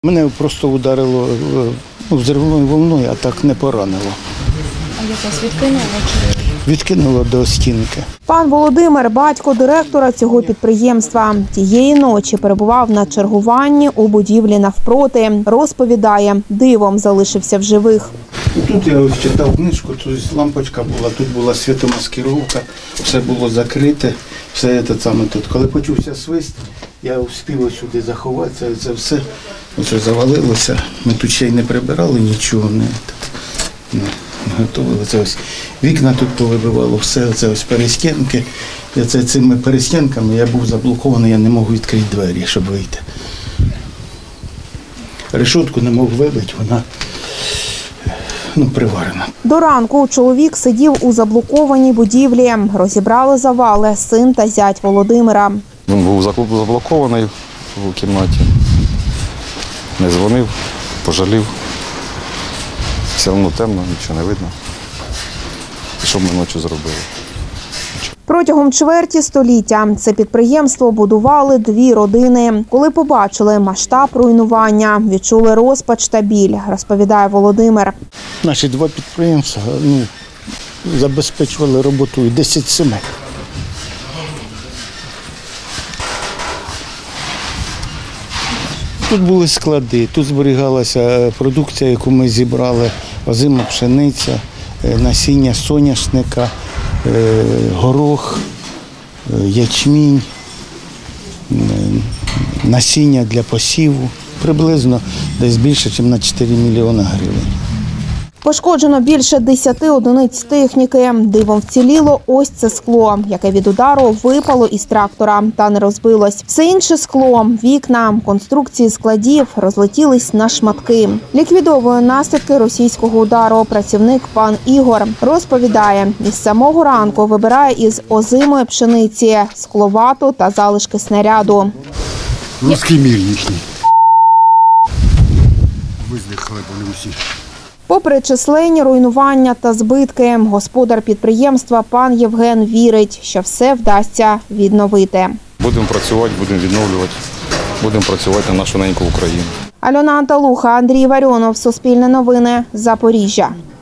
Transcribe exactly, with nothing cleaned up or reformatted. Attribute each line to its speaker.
Speaker 1: Мене просто ударило ну, взривною волною, а так не поранило.
Speaker 2: А якось відкинуло чи?
Speaker 1: Відкинуло до стінки.
Speaker 3: Пан Володимир – батько директора цього підприємства. Тієї ночі перебував на чергуванні у будівлі навпроти. Розповідає, дивом залишився в живих.
Speaker 1: Тут я ось читав книжку, тут лампочка була, тут була світомаскировка, все було закрите, все це саме тут. Коли почувся свист, я встиг сюди заховатися, це все оце завалилося. Ми тут ще й не прибирали нічого, не, не, не готували. Це ось вікна тут повибивало, все, це ось перестінки. І це цими перестінками я був заблокований, я не мог відкрити двері, щоб вийти. Решетку не мог вибити, вона ну, приварена.
Speaker 3: До ранку чоловік сидів у заблокованій будівлі. Розібрали завали син та зять Володимира.
Speaker 4: Він був заблокований у кімнаті. Не дзвонив, пожалів. Все одно темно, нічого не видно. Що ми ночі зробили?
Speaker 3: Протягом чверті століття це підприємство будували дві родини. Коли побачили масштаб руйнування, відчули розпач та біль, розповідає Володимир.
Speaker 1: Наші два підприємства ну, забезпечували роботою десять сімей. Тут були склади, тут зберігалася продукція, яку ми зібрали, озима пшениця, насіння соняшника, горох, ячмінь, насіння для посіву. Приблизно десь більше, ніж на чотири мільйони гривень.
Speaker 3: Пошкоджено більше десяти одиниць техніки. Дивом вціліло ось це скло, яке від удару випало із трактора та не розбилось. Все інше скло, вікна, конструкції складів розлетілись на шматки. Ліквідовує наслідки російського удару працівник пан Ігор. Розповідає, із самого ранку вибирає із озимої пшениці скловату та залишки снаряду.
Speaker 5: Руський мір їхній. Виздихали вони усі.
Speaker 3: Попри численні руйнування та збитки, господар підприємства пан Євген вірить, що все вдасться відновити.
Speaker 4: Будемо працювати, будемо відновлювати, будемо працювати на нашу неньку Україну.
Speaker 3: Альона Анталуха, Андрій Варіонов, Суспільне новини, Запоріжжя.